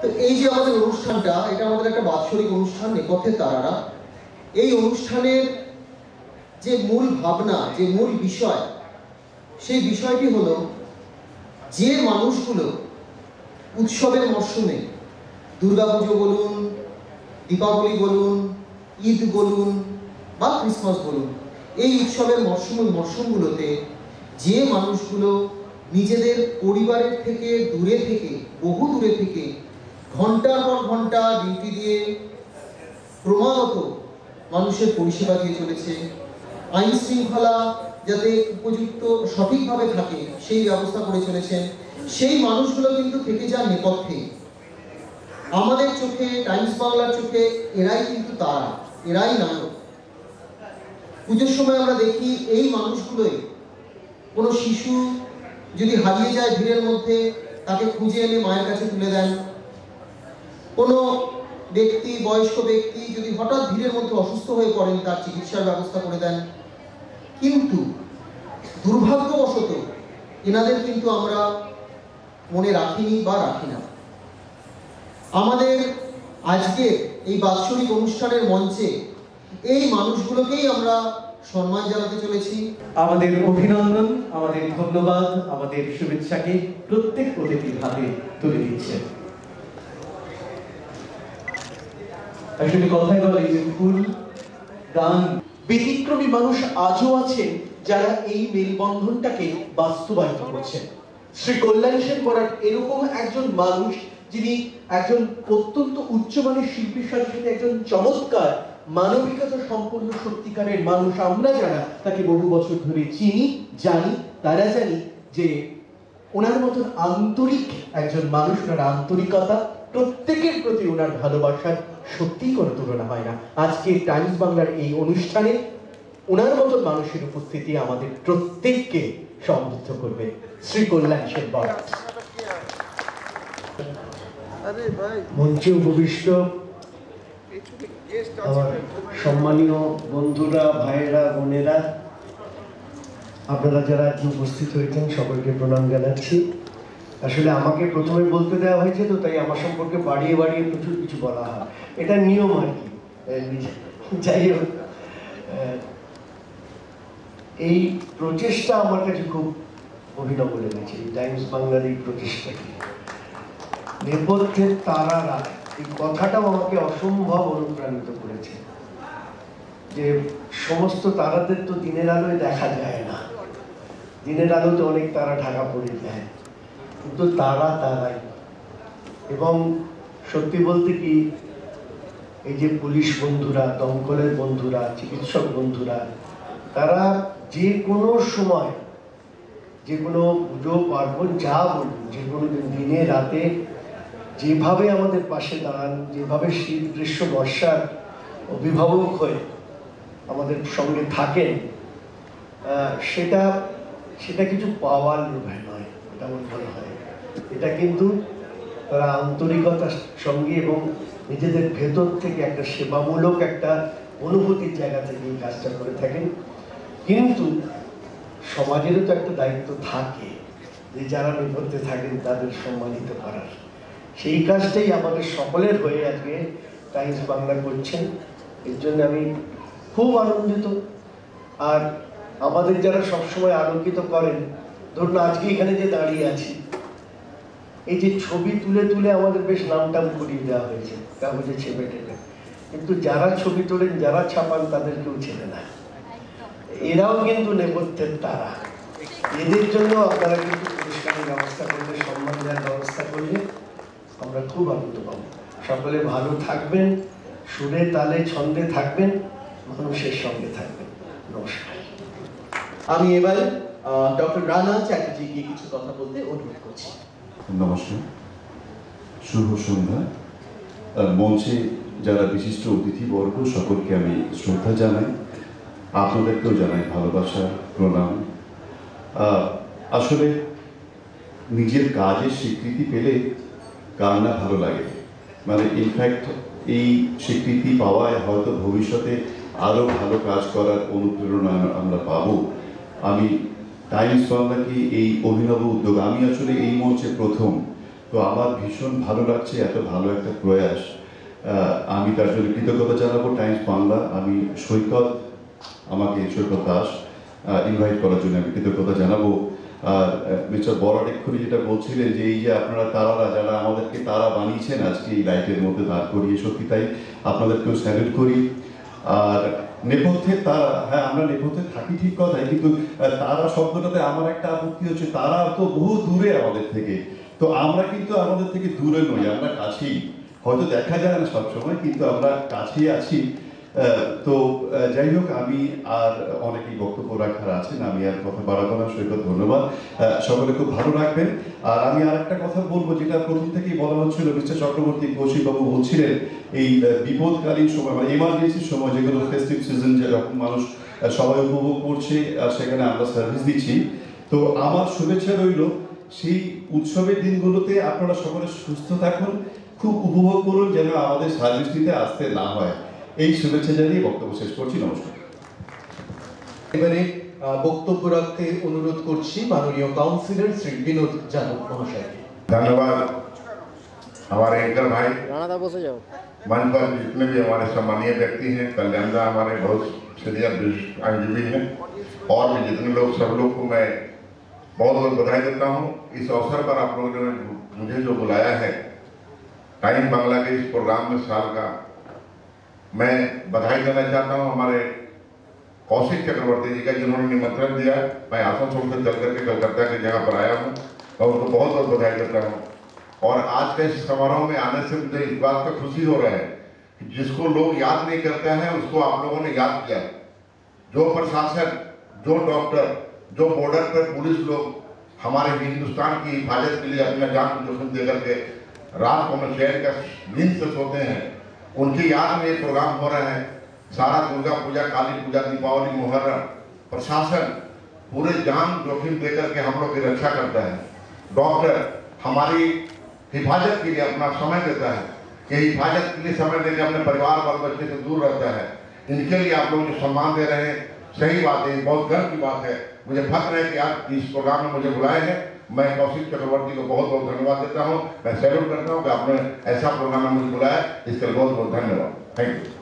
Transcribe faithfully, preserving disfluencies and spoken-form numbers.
তো এই যে আমাদের অনুষ্ঠানটা, এটা আমাদের একটা বাৎসরিক অনুষ্ঠান নেপথ্যের তারারা। এই অনুষ্ঠানের যে মূল ভাবনা, যে মূল বিষয়, সেই বিষয়টি হলো যে মানুষগুলো উৎসবের মরশুমে, দুর্গাপুজো বলুন, দীপাবলি বলুন, ঈদ বলুন বা ক্রিসমাস বলুন, এই উৎসবের মরশুম মরশুমগুলোতে যে মানুষগুলো নিজেদের পরিবারের থেকে দূরে থেকে, বহু দূরে থেকে ঘন্টার পর ঘন্টা ডিউটি দিয়ে ক্রমাগত মানুষের পরিষেবা দিয়ে চলেছে, আইন শৃঙ্খলা যাতে উপযুক্ত সঠিকভাবে থাকে সেই ব্যবস্থা করে চলেছেন, সেই মানুষগুলো কিন্তু থেকে যান নেপথ্যে। আমাদের চোখে, টাইমস বাংলার চোখে এরাই কিন্তু তারা, এরাই নায়ক। পুজোর সময় আমরা দেখি এই মানুষগুলোই, কোনো শিশু যদি হারিয়ে যায় ভিড়ের মধ্যে, তাকে খুঁজে এনে মায়ের কাছে তুলে দেন। কোনো ব্যক্তি, বয়স্ক ব্যক্তি যদি হঠাৎ ভিড়ের মধ্যে অসুস্থ হয়ে পড়েন, তার চিকিৎসার ব্যবস্থা করে দেন। কিন্তু দুর্ভাগ্যবশত এনাদের কিন্তু আমরা মনে রাখিনি বা রাখি না। আমাদের আজকে এই বাৎসরিক অনুষ্ঠানের মঞ্চে এই মানুষগুলোকেই আমরা সম্মান জানাতে চলেছি। আমাদের অভিনন্দন, আমাদের ধন্যবাদ, আমাদের শুভেচ্ছাকে প্রত্যেক অতিথির হাতে তুলে দিচ্ছে। আসলে কথাই বলে যে ফুল, গান, ব্যতিক্রমী মানুষ আজও আছেন যারা এই মেলবন্ধনটাকে বাস্তবায়িত করছেন। শ্রী কল্যাণ সেন বরাট এরকম একজন মানুষ, যিনি একজন অত্যন্ত উচ্চমানের শিল্পীর সাথে সাথে একজন চমৎকার মানবিকতা সম্পন্ন সত্যিকারের মানুষ। আমরা যারা তাকে বহু বছর ধরে চিনি, জানি, তারা জানি যে ওনার মতন আন্তরিক একজন মানুষ, ওনার আন্তরিকতা, প্রত্যেকের প্রতি ওনার ভালোবাসার সত্যিই কোনো তুলনা হয় না। আজকে টাইমস বাংলার এই অনুষ্ঠানে ওনার মতন মানুষের উপস্থিতি আমাদের প্রত্যেককে সমৃদ্ধ করবে। শ্রী কল্যাণ সেন বরাট। মঞ্চে উপবিষ্ট আমার সম্মানীয় বন্ধুরা, ভাইয়েরা, বোনেরা, আপনারা যারা আজকে উপস্থিত হয়েছেন সকলকে প্রণাম জানাচ্ছি। আসলে আমাকে প্রথমে বলতে দেওয়া হয়েছে, তো তাই আমার সম্পর্কে বাড়িয়ে বাড়িয়ে প্রচুর কিছু বলা হয়, এটা নিয়ম আর কি। যাই হোক, এই প্রচেষ্টা আমার কাছে খুব অভিনব লেগেছে। টাইমস বাংলার এই প্রচেষ্টাকে, নেপথ্যের তারারা, এই কথাটাও আমাকে অসম্ভব অনুপ্রাণিত করেছে। যে সমস্ত তারাদের তো দিনের আলোয় দেখা যায় না, দিনের আলোতে অনেক তারা ঢাকা পড়ে যায়, কিন্তু তারা তারাই। এবং সত্যি বলতে কি, এই যে পুলিশ বন্ধুরা, দমকলের বন্ধুরা, চিকিৎসক বন্ধুরা, তারা যে কোনো সময়, যে কোনো পুজো পার্বণ যা বলুন, যে কোনো দিনে রাতে যেভাবে আমাদের পাশে দাঁড়ান, যেভাবে শীত গ্রীষ্ম বর্ষার অভিভাবক হয়ে আমাদের সঙ্গে থাকেন, সেটা সেটা কিছু পাওয়ার লোভে নয়, এটা আমার মনে হয়। এটা কিন্তু তারা আন্তরিকতার সঙ্গে এবং নিজেদের ভেতর থেকে একটা সেবামূলক একটা অনুভূতির জায়গা থেকে এই কাজটা করে থাকেন। কিন্তু সমাজেরও তো একটা দায়িত্ব থাকে যে যারা নেপথ্যে থাকেন তাদের সম্মানিত করার। সেই কাজটাই আমাদের সকলের হয়ে আজকে টাইমস বাংলা করছেন, এর জন্য আমি খুব আনন্দিত। আর আমাদের যারা সবসময় আলোকিত করেন, ধরুন আজকে এখানে যে দাঁড়িয়ে আছি, এই যে ছবি তুলে তুলে আমাদের বেশ নামটাম করিয়ে দেওয়া হয়েছে কাগজে ছেপে টেপে, কিন্তু যারা ছবি তোলেন, যারা ছাপান, তাদেরকেও চেনে না। এরাও কিন্তু নেপথ্যের তারা। এদের জন্য আপনারা কিন্তু পুরস্কারের ব্যবস্থা করলে, সম্মান দেওয়ার ব্যবস্থা করলে আমরা খুব আনন্দ পাবো। সকলে ভালো থাকবেন, সুরে তালে ছন্দে থাকবেন, মানুষের সঙ্গে থাকবেন। নমস্কার। আমি এবার ডক্টর রানা চ্যাটার্জিকে কিছু কথা বলতে অনুরোধ করছি। নমস্কার, শুভ সন্ধ্যা। মঞ্চে যারা বিশিষ্ট অতিথিবর্গ, সকলকে আমি শ্রদ্ধা জানাই, আপনাদেরকেও জানাই ভালোবাসা, প্রণাম। আসলে নিজের কাজের স্বীকৃতি পেলে কার না ভালো লাগে, মানে ইনফ্যাক্ট এই স্বীকৃতি পাওয়ায় হয়তো ভবিষ্যতে আরও ভালো কাজ করার অনুপ্রেরণা আমরা পাবো। আমি টাইমস বাংলাকে এই অভিনব উদ্যোগ, আমি আসলে এই মঞ্চে প্রথম, তো আমার ভীষণ ভালো লাগছে, এত ভালো একটা প্রয়াস। আমি তার জন্য কৃতজ্ঞতা জানাবো টাইমস বাংলা। আমি সৈকত, আমাকে সৈকত দাস ইনভাইট করার জন্য আমি কৃতজ্ঞতা জানাবো। আর মিস্টার বরাট এক্ষুনি যেটা বলছিলেন যে এই যে আপনারা তারারা যারা আমাদেরকে তারা বানিয়েছেন আজকে এই লাইটের মধ্যে দাঁড় করিয়ে, সত্যি তাই, আপনাদেরকেও স্যালুট করি। আর নেপথ্যে তারা, হ্যাঁ আমরা নেপথ্যে থাকি ঠিক কথাই, কিন্তু তারা শব্দটাতে আমার একটা আপত্তি হচ্ছে, তারা তো বহু দূরে আমাদের থেকে, তো আমরা কিন্তু আমাদের থেকে দূরে নই, আমরা কাছেই, হয়তো দেখা যায় না সবসময়, কিন্তু আমরা কাছেই আছি। তো যাই হোক, আমি আর অনেকেই বক্তব্য রাখার আছেন, আমি আর কথা বাড়াবো না। সৈকত, ধন্যবাদ, সকলে খুব ভালো রাখবেন। আর আমি আর একটা কথা বলবো, যেটা প্রথম থেকেই বলা হচ্ছিল, মিস্টার চক্রবর্তী, কৌশিকবাবু বলছিলেন এই বিপদকালীন সময়, মানে এমার্জেন্সির সময়, যেগুলো ফেস্টিভ সিজন, যখন মানুষ সবাই উপভোগ করছে আর সেখানে আমরা সার্ভিস দিচ্ছি, তো আমার শুভেচ্ছা রইল সেই উৎসবের দিনগুলোতে আপনারা সকলে সুস্থ থাকুন, খুব উপভোগ করুন, যেন আমাদের সার্ভিস দিতে আসতে না হয়। এই শুভেচ্ছা জানিয়ে বক্তব্য শেষ করছি। নমস্কার। এবারে বক্তব্য রাখতে অনুরোধ করছি মাননীয় কাউন্সিলর শ্রী বিনোদ যাদব মহাশয়কে। धन्यवाद हमारे एंकर भाई, बसे जाओ। मंच पर जितने भी हमारे सम्मानीय व्यक्ति हैं, कल्याणदा हमारे बहुत सीनियर आईनजीवी हैं, और भी जितने लोग, सब लोग को मैं बहुत बहुत बधाई देता हूं। इस अवसर पर आप लोगों ने मुझे जो बुलाया है टाइम बांग्ला के इस प्रोग्राम में साल का, मैं बधाई देना चाहता हूं हमारे कौशिक चक्रवर्ती जी का, जिन्होंने निमंत्रण दिया। मैं आसनसोल से चल करके कलकत्ता की जगह पर आया हूँ और उनको बहुत बहुत बधाई देता हूँ। और आज के इस समारोह में आने से मुझे इस बात का खुशी हो रहा है कि जिसको लोग याद नहीं करते हैं उसको आप लोगों ने याद किया। जो प्रशासन, जो डॉक्टर, जो बॉर्डर पर पुलिस लोग हमारे हिंदुस्तान की हिफाजत के लिए अपना जान जोखिम दे करके रात को में शहर का नींद से सोते हैं, उनकी याद में ये प्रोग्राम हो रहा है। सारा दुर्गा पूजा, काली पूजा, दीपावली, मुहर्रम, प्रशासन पूरे जान जोखिम देकर के हम लोग की रक्षा करता है। डॉक्टर हमारी हिफाजत के लिए अपना समय देता है, कि हिफाजत के लिए समय देकर अपने परिवार बाल बच्चे से दूर रहता है। इनके लिए आप लोग जो सम्मान दे रहे हैं, सही बात है, बहुत गर्व की बात है। मुझे फख्र है कि आज इस प्रोग्राम में मुझे बुलाए हैं। मैं कौशिक चक्रवर्ती को बहुत बहुत धन्यवाद देता हूँ। मैं सैल्यूट करता हूँ कि आपने ऐसा प्रोग्राम में मुझे बुलाया, इसके लिए बहुत बहुत धन्यवाद। Thank you.